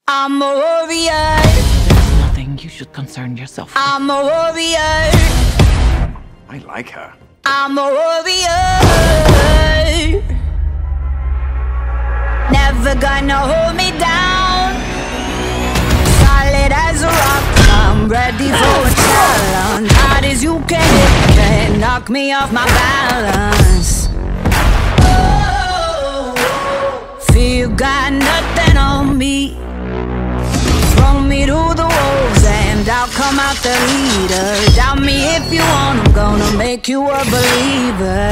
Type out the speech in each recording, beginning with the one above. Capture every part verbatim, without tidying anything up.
I'm a warrior. There's nothing you should concern yourself with. I'm a warrior. I like her. I'm a warrior. Never gonna hold me down. Solid as a rock. I'm ready for a challenge. Hard as you can, can knock me off my balance. Feel you got nothing on me. Throw me to the wolves and I'll come out the leader. Doubt me if you want, I'm gonna make you a believer.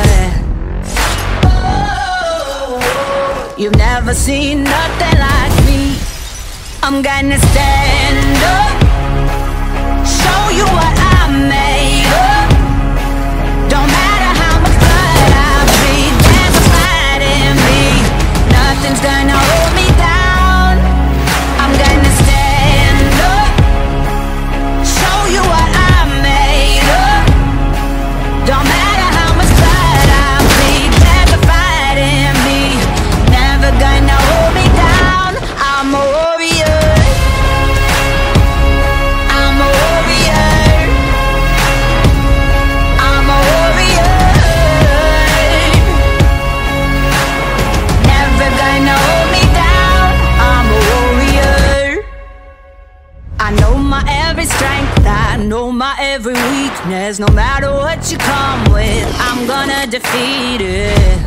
You've never seen nothing like me. I'm gonna stand up, show you what I'm made of. Don't matter how much blood I bleed, there's a fight in me. Nothing's gonna hold me down. I'm gonna stand up, show you what I'm made of. Don't matter how much blood I bleed, there's a fight in me. Never gonna hold me down. I'm a warrior. I'm a warrior. I'm a warrior. Never gonna hold me down. I'm a warrior. I know my every strength, I know my every weakness. No matter what you come with, I'm gonna defeat it.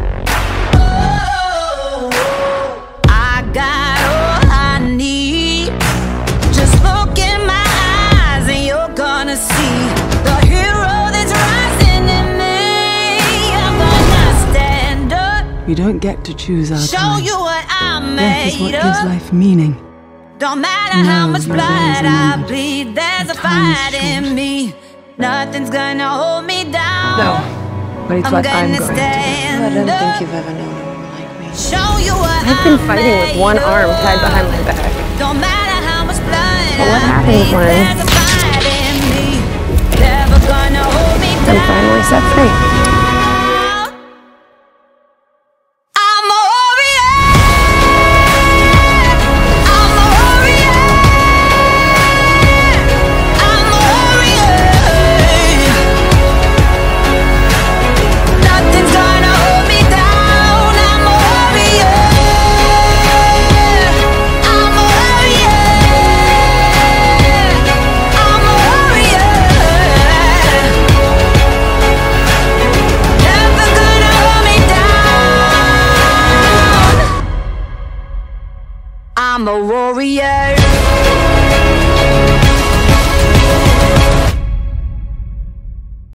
I got all I need. Just look in my eyes and you're gonna see the hero that's rising in me. I'm gonna stand up, We don't get to choose our show time. you what I'm Death is what made gives of. life meaning. Don't matter No, how much your blood days are I numbered. bleed, there's a Your time is fight in short. me. Nothing's gonna hold me down. No, but it's I'm what I'm gonna going to do. stand I don't up, think you've ever known anyone like me. show you what I've been I'm fighting with one made arm tied of. behind my back. Don't matter how much blood But what I happens bleed, when there's a fight in me. Never gonna hold me down. I'm finally set free. I'm a warrior. I'm a warrior. I'm a warrior. Nothing's gonna hold me down. I'm a warrior. I'm a warrior. I'm a warrior. Never gonna hold me down. I'm a warrior.